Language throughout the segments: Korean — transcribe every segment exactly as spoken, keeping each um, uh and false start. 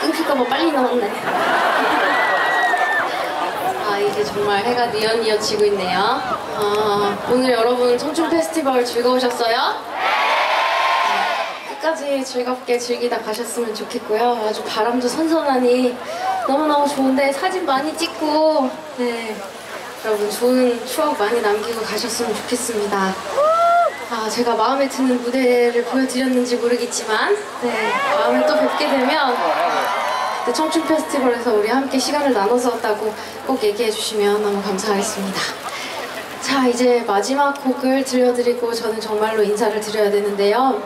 끊길까봐 빨리 나왔네. 아, 이제 정말 해가 뉘엿뉘엿 지고 있네요. 아, 오늘 여러분 청춘 페스티벌 즐거우셨어요? 네, 끝까지 즐겁게 즐기다 가셨으면 좋겠고요. 아주 바람도 선선하니 너무너무 좋은데 사진 많이 찍고, 네, 여러분 좋은 추억 많이 남기고 가셨으면 좋겠습니다. 아, 제가 마음에 드는 무대를 보여드렸는지 모르겠지만, 네, 다음에 또 뵙게 되면 그때 청춘 페스티벌에서 우리 함께 시간을 나눠서 왔다고 꼭 얘기해 주시면 너무 감사하겠습니다. 자, 이제 마지막 곡을 들려드리고 저는 정말로 인사를 드려야 되는데요.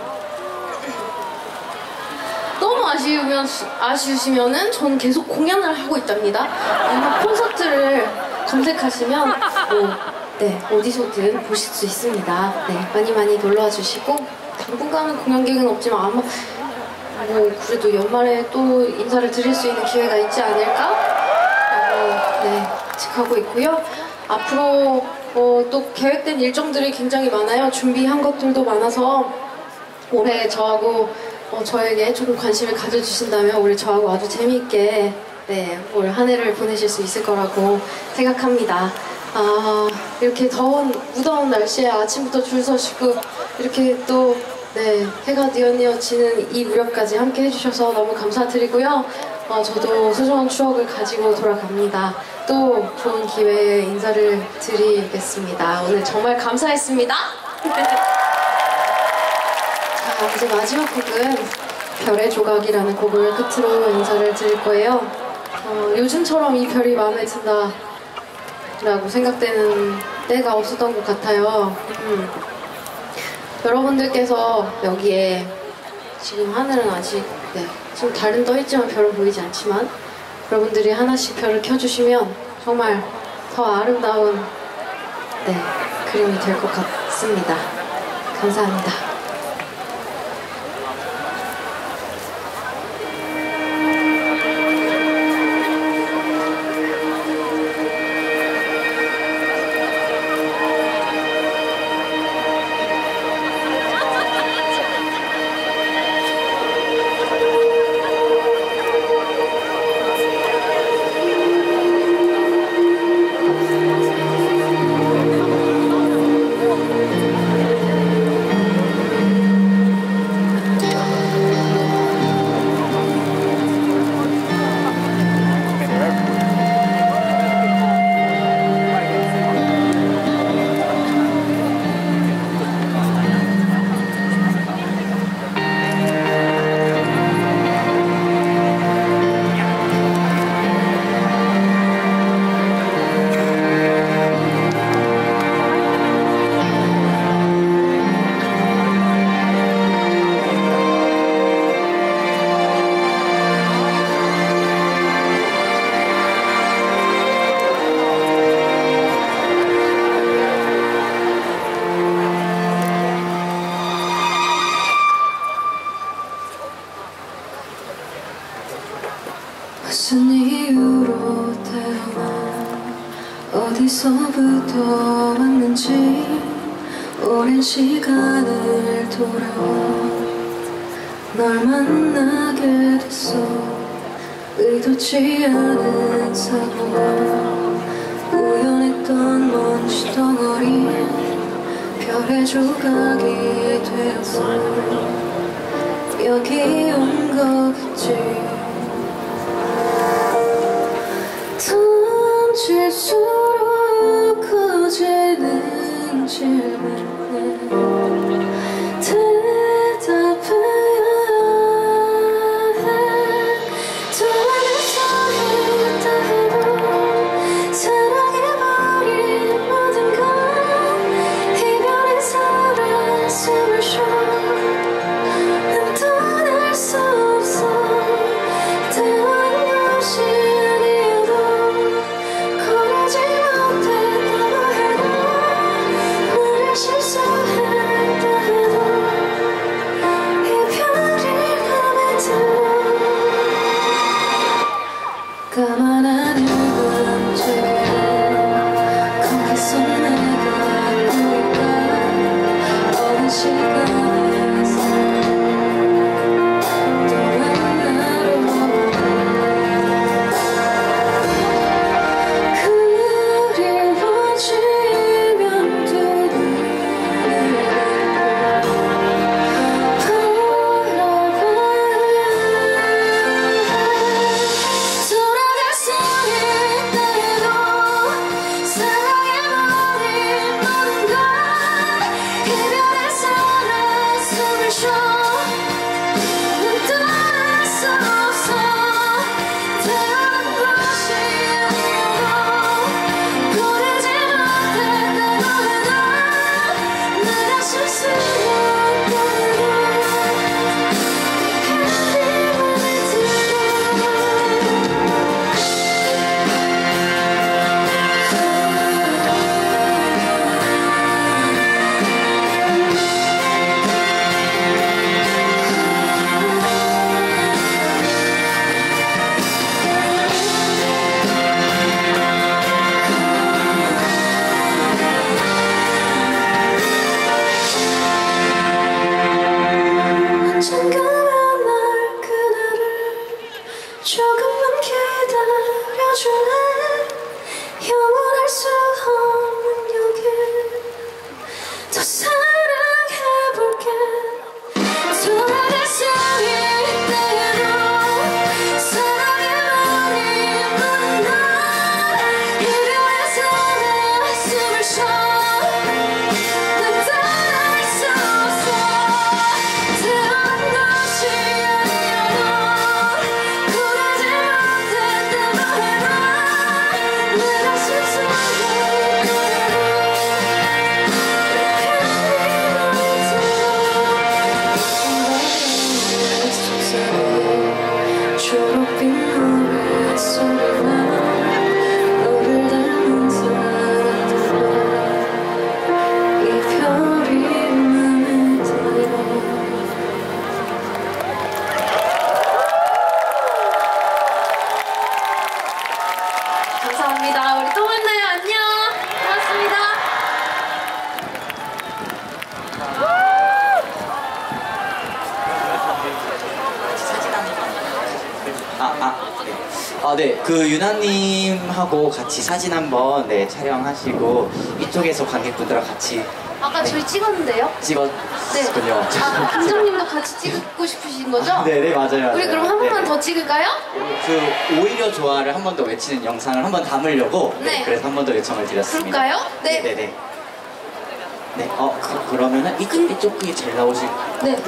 너무 아쉬우면, 아쉬우시면은 저는 계속 공연을 하고 있답니다. 아마 콘서트를 검색하시면 뭐, 네, 어디서든 보실 수 있습니다. 네, 많이 많이 놀러와 주시고, 당분간은 공연객은 없지만 아마 뭐 그래도 연말에 또 인사를 드릴 수 있는 기회가 있지 않을까? 라고, 네, 예측하고 있고요. 앞으로 어, 또 계획된 일정들이 굉장히 많아요. 준비한 것들도 많아서 올해 저하고 어, 저에게 조금 관심을 가져주신다면 올해 저하고 아주 재미있게, 네, 올 한 해를 보내실 수 있을 거라고 생각합니다. 아, 이렇게 더운, 무더운 날씨에 아침부터 줄 서시고 이렇게 또, 네, 해가 뉘엿뉘엿 지는 이 무렵까지 함께 해주셔서 너무 감사드리고요. 어, 저도 소중한 추억을 가지고 돌아갑니다. 또 좋은 기회에 인사를 드리겠습니다. 오늘 정말 감사했습니다. 자, 이제 마지막 곡은 별의 조각이라는 곡을 끝으로 인사를 드릴 거예요. 어, 요즘처럼 이 별이 마음에 든다 라고 생각되는 때가 없었던 것 같아요. 음. 여러분들께서 여기에 지금 하늘은 아직, 네, 좀 달은 떠있지만 별은 보이지 않지만 여러분들이 하나씩 별을 켜주시면 정말 더 아름다운, 네, 그림이 될 것 같습니다. 감사합니다. 무슨 이유로 태어나 어디서부터 왔는지 오랜 시간을 돌아와 널 만나게 됐어. 의도치 않은 사고와 우연했던 먼지 덩어리 별의 조각이 되어서 여기 온 거겠지. 던질수록 커지는 질문에 대답해야 해. 또 안에서 했다 해도 사랑해버린 모든 건 이별의 사랑 숨을 쉬어. 난 떠날 수 없어. 대화는 없이 아니어도 고르지 못했다고 해도 나를 실수 지워줄래 영원할 수 없는 여기 더 사랑해볼게 돌아갈 수 있다고 사랑해버린 넌 이별해서 내 숨을 쉬어 난 따라갈 수 없어 태어난 것이 아니어도 굴하지 못했다고 해봐 내 가슴 속에 초록빛 노래 소리와 너를 닮은 사람들과 이별이 맘에 들어 감사합니다. 우리 또 만나요. 안녕. 고맙습니다. 아, 아, 네. 아, 네. 그 유나님하고 같이 사진 한번 네, 촬영하시고 이쪽에서 관객분들랑 같이 아까 저희 찍었는데요? 찍었군요. 아, 감독님도 같이 찍고 싶으신 거죠? 네, 네, 맞아요. 우리 맞아요. 그럼 한 번만 네. 더 찍을까요? 그 오히려 좋아를 한 번 더 외치는 영상을 한 번 담으려고 네, 네. 그래서 한 번 더 요청을 드렸습니다. 그럴까요? 네. 네, 네, 네. 네, 어, 그, 그러면은 이쪽, 이쪽이 제일 나오실 네.